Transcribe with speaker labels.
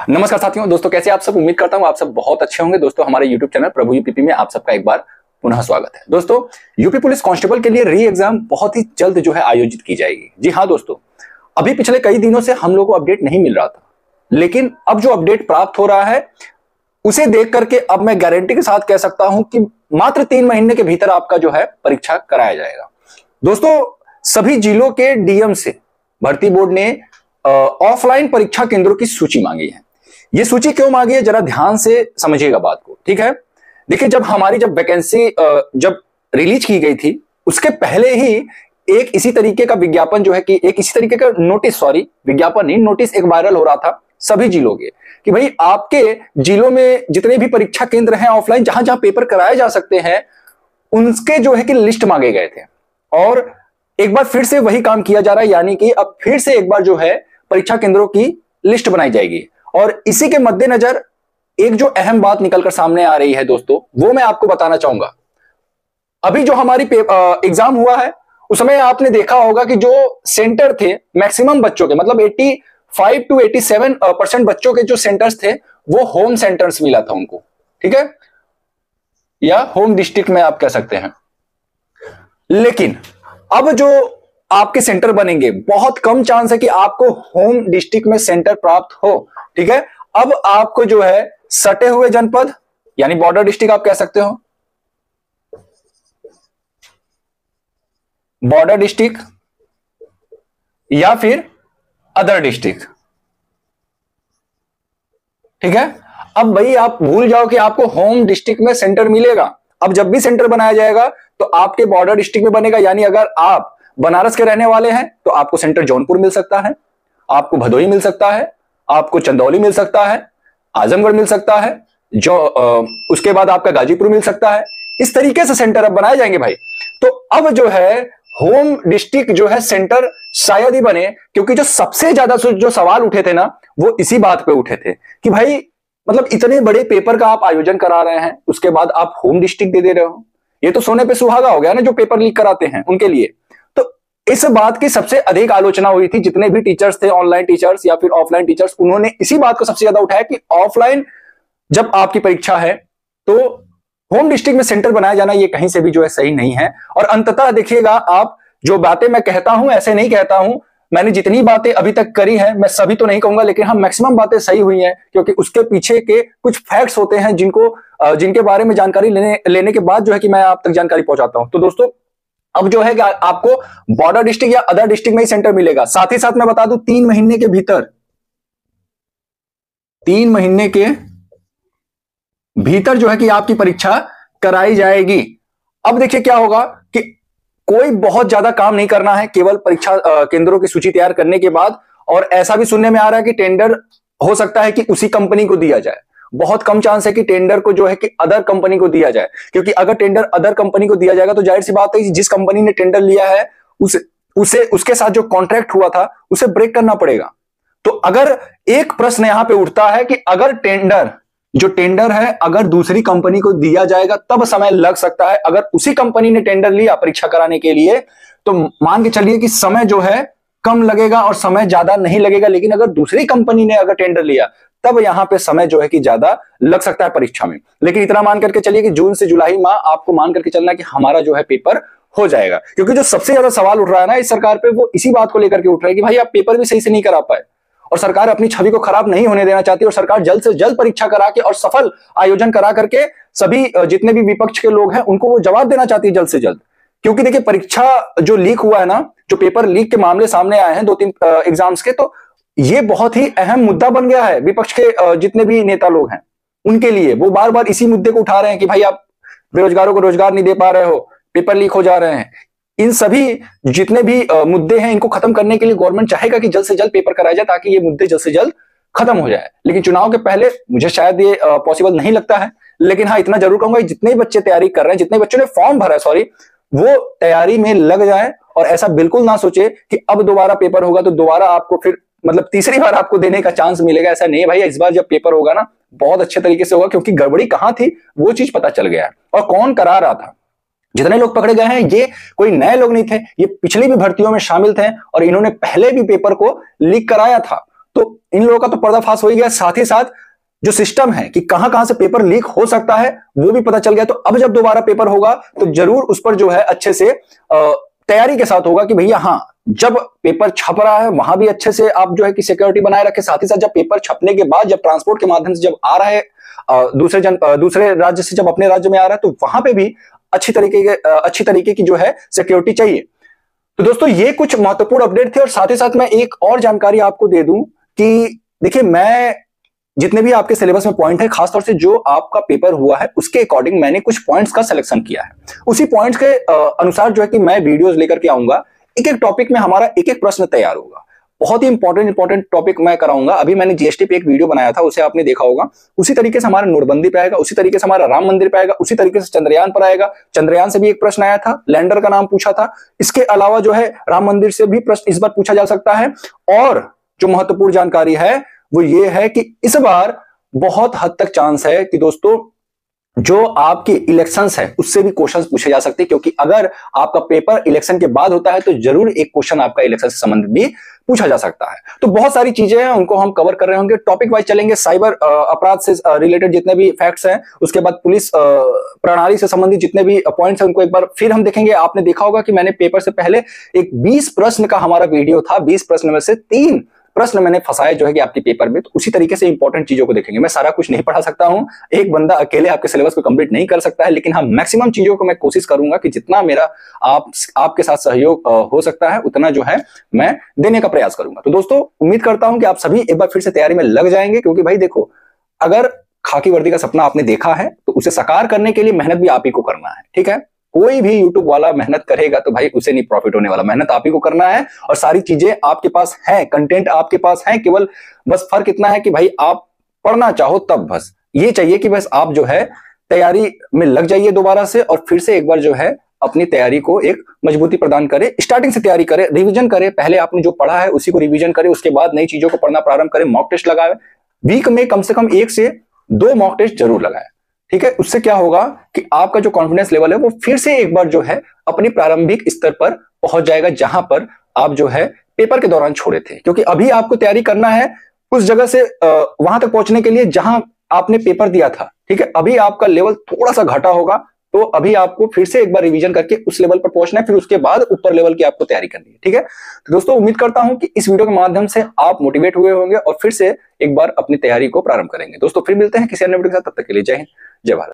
Speaker 1: नमस्कार साथियों, दोस्तों कैसे आप सब। उम्मीद करता हूं आप सब बहुत अच्छे होंगे। दोस्तों हमारे YouTube चैनल प्रभु यूपीपी में आप सबका एक बार पुनः स्वागत है। दोस्तों यूपी पुलिस कांस्टेबल के लिए री एग्जाम बहुत ही जल्द जो है आयोजित की जाएगी। जी हां दोस्तों, अभी पिछले कई दिनों से हम लोगों को अपडेट नहीं मिल रहा था, लेकिन अब जो अपडेट प्राप्त हो रहा है उसे देख करके अब मैं गारंटी के साथ कह सकता हूं कि मात्र 3 महीने के भीतर आपका जो है परीक्षा कराया जाएगा। दोस्तों सभी जिलों के डीएम से भर्ती बोर्ड ने ऑफलाइन परीक्षा केंद्रों की सूची मांगी है। ये सूची क्यों मांगी है, जरा ध्यान से समझिएगा बात को, ठीक है। देखिए, जब हमारी वैकेंसी जब रिलीज की गई थी उसके पहले ही एक इसी तरीके का विज्ञापन जो है कि एक इसी तरीके का नोटिस, विज्ञापन नहीं, नोटिस एक वायरल हो रहा था सभी जिलों के कि भाई आपके जिलों में जितने भी परीक्षा केंद्र हैं ऑफलाइन जहां जहां पेपर कराए जा सकते हैं उनके जो है कि लिस्ट मांगे गए थे। और एक बार फिर से वही काम किया जा रहा है, यानी कि अब फिर से एक बार जो है परीक्षा केंद्रों की लिस्ट बनाई जाएगी। और इसी के मद्देनजर एक जो अहम बात निकलकर सामने आ रही है दोस्तों, वो मैं आपको बताना चाहूंगा। अभी जो हमारी एग्जाम हुआ है उस समय आपने देखा होगा कि जो सेंटर थे मैक्सिमम बच्चों के, मतलब 85 to 87% बच्चों के जो सेंटर्स थे वो होम सेंटर्स मिला था उनको, ठीक है, या होम डिस्ट्रिक्ट में आप कह सकते हैं। लेकिन अब जो आपके सेंटर बनेंगे बहुत कम चांस है कि आपको होम डिस्ट्रिक्ट में सेंटर प्राप्त हो, ठीक है। अब आपको जो है सटे हुए जनपद यानी बॉर्डर डिस्ट्रिक्ट आप कह सकते हो, बॉर्डर डिस्ट्रिक्ट या फिर अदर डिस्ट्रिक्ट, ठीक है। अब भाई आप भूल जाओ कि आपको होम डिस्ट्रिक्ट में सेंटर मिलेगा। अब जब भी सेंटर बनाया जाएगा तो आपके बॉर्डर डिस्ट्रिक्ट में बनेगा, यानी अगर आप बनारस के रहने वाले हैं तो आपको सेंटर जौनपुर मिल सकता है, आपको भदोही मिल सकता है, आपको चंदौली मिल सकता है, आजमगढ़ मिल सकता है, जो उसके बाद आपका गाजीपुर मिल सकता है। इस तरीके से सेंटर अब बनाए जाएंगे भाई। तो अब जो है होम डिस्ट्रिक्ट जो है सेंटर शायद ही बने, क्योंकि जो सबसे ज्यादा जो सवाल उठे थे ना वो इसी बात पे उठे थे कि भाई मतलब इतने बड़े पेपर का आप आयोजन करा रहे हैं उसके बाद आप होम डिस्ट्रिक्ट दे रहे हो, ये तो सोने पे सुहागा हो गया ना जो पेपर लीक कराते हैं उनके लिए। तो इस बात की सबसे अधिक आलोचना हुई थी, जितने भी टीचर्स थे, ऑनलाइन टीचर्स या फिर ऑफलाइन टीचर्स, उन्होंने इसी बात को सबसे ज्यादा उठाया कि ऑफलाइन जब आपकी परीक्षा है तो होम डिस्ट्रिक्ट में सेंटर बनाया जाना ये कहीं से भी जो है सही नहीं है। और अंततः देखिएगा, आप जो बातें मैं कहता हूं ऐसे नहीं कहता हूं, मैंने जितनी बातें अभी तक करी हैं, मैं सभी तो नहीं कहूंगा लेकिन हाँ मैक्सिमम बातें सही हुई हैं, क्योंकि उसके पीछे के कुछ फैक्ट्स होते हैं जिनके बारे में जानकारी लेने के बाद जो है कि मैं आप तक जानकारी पहुंचाता हूं। तो दोस्तों अब जो है कि आपको बॉर्डर डिस्ट्रिक्ट या अदर डिस्ट्रिक्ट में ही सेंटर मिलेगा। साथ ही साथ मैं बता दूं 3 महीने के भीतर, 3 महीने के भीतर जो है कि आपकी परीक्षा कराई जाएगी। अब देखिए क्या होगा कि कोई बहुत ज्यादा काम नहीं करना है, केवल परीक्षा केंद्रों की सूची तैयार करने के बाद। और ऐसा भी सुनने में आ रहा है कि टेंडर हो सकता है कि उसी कंपनी को दिया जाए। बहुत कम चांस है कि टेंडर को जो है कि अदर कंपनी को दिया जाए, क्योंकि अगर टेंडर अदर कंपनी को दिया जाएगा तो जाहिर सी बात है कि जिस कंपनी ने टेंडर लिया है उसे उसके साथ जो कॉन्ट्रैक्ट हुआ था उसे ब्रेक करना पड़ेगा। तो अगर एक प्रश्न यहां पे उठता है कि अगर टेंडर है अगर दूसरी कंपनी को दिया जाएगा तब समय लग सकता है। अगर उसी कंपनी ने टेंडर लिया परीक्षा कराने के लिए तो मान के चलिए कि समय जो है कम लगेगा और समय ज्यादा नहीं लगेगा। लेकिन अगर दूसरी कंपनी ने अगर टेंडर लिया तब यहां पे समय जो है कि ज्यादा लग सकता है परीक्षा में। लेकिन इतना मान करके चलिए कि जून से जुलाई माह आपको मान करके चलना है कि हमारा जो है पेपर हो जाएगा। क्योंकि जो सबसे ज्यादा सवाल उठ रहा है ना इस सरकार पे, वो इसी बात को लेकर के उठ रहा है कि भाई आप पेपर भी सही से नहीं करा पाए, और सरकार अपनी छवि को खराब नहीं होने देना चाहती, और सरकार जल्द से जल्द परीक्षा करा के और सफल आयोजन करा करके सभी जितने भी विपक्ष के लोग हैं उनको वो जवाब देना चाहती है जल्द से जल्द। क्योंकि देखिए परीक्षा जो लीक हुआ है ना, जो पेपर लीक के मामले सामने आए हैं 2-3 एग्जाम्स के, तो ये बहुत ही अहम मुद्दा बन गया है विपक्ष के जितने भी नेता लोग हैं उनके लिए। वो बार बार इसी मुद्दे को उठा रहे हैं कि भाई आप बेरोजगारों को रोजगार नहीं दे पा रहे हो, पेपर लीक हो जा रहे हैं। इन सभी जितने भी मुद्दे हैं इनको खत्म करने के लिए गवर्नमेंट चाहेगा कि जल्द से जल्द पेपर कराया जाए ताकि ये मुद्दे जल्द से जल्द खत्म हो जाए। लेकिन चुनाव के पहले मुझे शायद ये पॉसिबल नहीं लगता है। लेकिन हाँ इतना जरूर कहूंगा, जितने बच्चे तैयारी कर रहे हैं, जितने बच्चों ने फॉर्म भरा है वो तैयारी में लग जाए और ऐसा बिल्कुल ना सोचे कि अब दोबारा पेपर होगा तो दोबारा आपको फिर मतलब तीसरी बार आपको देने का चांस मिलेगा। ऐसा नहीं है भाई, इस बार जब पेपर होगा ना बहुत अच्छे तरीके से होगा, क्योंकि गड़बड़ी कहां थी वो चीज पता चल गया है और कौन करा रहा था। जितने लोग पकड़े गए हैं ये कोई नए लोग नहीं थे, ये पिछली भी भर्तियों में शामिल थे और इन्होंने पहले भी पेपर को लीक कराया था। तो इन लोगों का तो पर्दाफाश हो ही गया, साथ ही साथ जो सिस्टम है कि कहां कहां से पेपर लीक हो सकता है वो भी पता चल गया। तो अब जब दोबारा पेपर होगा तो जरूर उस पर जो है अच्छे से तैयारी के साथ होगा कि भैया हाँ, जब पेपर छप रहा है वहां भी अच्छे से आप जो है कि सिक्योरिटी बनाए रखें। साथ ही साथ जब पेपर छपने के बाद जब ट्रांसपोर्ट के माध्यम से जब आ रहा है दूसरे राज्य से जब अपने राज्य में आ रहा है तो वहां पे भी अच्छी तरीके की जो है सिक्योरिटी चाहिए। तो दोस्तों ये कुछ महत्वपूर्ण अपडेट थे। और साथ ही साथ मैं एक और जानकारी आपको दे दूं कि देखिए, मैं जितने भी आपके सिलेबस में पॉइंट है, खासतौर से जो आपका पेपर हुआ है उसके अकॉर्डिंग मैंने कुछ पॉइंट्स का सिलेक्शन किया है। उसी पॉइंट्स के अनुसार जो है कि मैं वीडियोस लेकर के आऊंगा। एक एक टॉपिक में हमारा एक एक प्रश्न तैयार होगा। बहुत ही इंपॉर्टेंट टॉपिक मैं कराऊंगा। अभी मैंने जीएसटी पे एक वीडियो बनाया था, उसे आपने देखा होगा। उसी तरीके से हमारा नोटबंदी पे आएगा, उसी तरीके से हमारा राम मंदिर पे आएगा, उसी तरीके से चंद्रयान पर आएगा। चंद्रयान से भी एक प्रश्न आया था, लैंडर का नाम पूछा था। इसके अलावा जो है राम मंदिर से भी प्रश्न इस बार पूछा जा सकता है। और जो महत्वपूर्ण जानकारी है वो ये है कि इस बार बहुत हद तक चांस है कि दोस्तों जो आपके इलेक्शंस है उससे भी क्वेश्चंस पूछे जा सकते हैं, क्योंकि अगर आपका पेपर इलेक्शन के बाद होता है तो जरूर एक क्वेश्चन आपका इलेक्शन से संबंधित भी पूछा जा सकता है। तो बहुत सारी चीजें हैं, उनको हम कवर कर रहे होंगे, टॉपिक वाइज चलेंगे। साइबर अपराध से रिलेटेड जितने भी फैक्ट्स हैं, उसके बाद पुलिस प्रणाली से संबंधित जितने भी पॉइंट्स हैं उनको एक बार फिर हम देखेंगे। आपने देखा होगा कि मैंने पेपर से पहले एक 20 प्रश्न का हमारा वीडियो था, 20 प्रश्न में से 3 प्रश्न मैंने फंसाए जो है कि आपके पेपर में। तो उसी तरीके से इंपॉर्टेंट चीजों को देखेंगे। मैं सारा कुछ नहीं पढ़ा सकता हूं, एक बंदा अकेले आपके सिलेबस को कंप्लीट नहीं कर सकता है, लेकिन हाँ मैक्सिमम चीजों को मैं कोशिश करूंगा कि जितना मेरा आपके साथ सहयोग हो सकता है उतना जो है मैं देने का प्रयास करूंगा। तो दोस्तों उम्मीद करता हूं कि आप सभी एक बार फिर से तैयारी में लग जाएंगे, क्योंकि भाई देखो, अगर खाकी वर्दी का सपना आपने देखा है तो उसे साकार करने के लिए मेहनत भी आप ही को करना है। ठीक है, कोई भी यूट्यूब वाला मेहनत करेगा तो भाई उसे नहीं प्रॉफिट होने वाला। मेहनत आप ही को करना है और सारी चीजें आपके पास है, कंटेंट आपके पास है। केवल बस फर्क इतना है कि भाई आप पढ़ना चाहो तब बस ये चाहिए कि बस आप जो है तैयारी में लग जाइए दोबारा से, और फिर से एक बार जो है अपनी तैयारी को एक मजबूती प्रदान करें। स्टार्टिंग से तैयारी करें, रिवीजन करें। पहले आपने जो पढ़ा है उसी को रिवीजन करें, उसके बाद नई चीजों को पढ़ना प्रारंभ करें। मॉक टेस्ट लगाए, वीक में कम से कम 1 से 2 मॉक टेस्ट जरूर लगाएं। ठीक है, उससे क्या होगा कि आपका जो कॉन्फिडेंस लेवल है वो फिर से एक बार जो है अपनी प्रारंभिक स्तर पर पहुंच जाएगा, जहां पर आप जो है पेपर के दौरान छोड़े थे। क्योंकि अभी आपको तैयारी करना है उस जगह से वहां तक पहुंचने के लिए जहां आपने पेपर दिया था। ठीक है, अभी आपका लेवल थोड़ा सा घटा होगा, तो अभी आपको फिर से एक बार रिवीजन करके उस लेवल पर पहुंचना है, फिर उसके बाद ऊपर लेवल की आपको तैयारी करनी है। ठीक है, तो दोस्तों उम्मीद करता हूं कि इस वीडियो के माध्यम से आप मोटिवेट हुए होंगे और फिर से एक बार अपनी तैयारी को प्रारंभ करेंगे। दोस्तों फिर मिलते हैं किसी अन्य वीडियो के साथ, तब तक के लिए जय हिंद, जय भारत।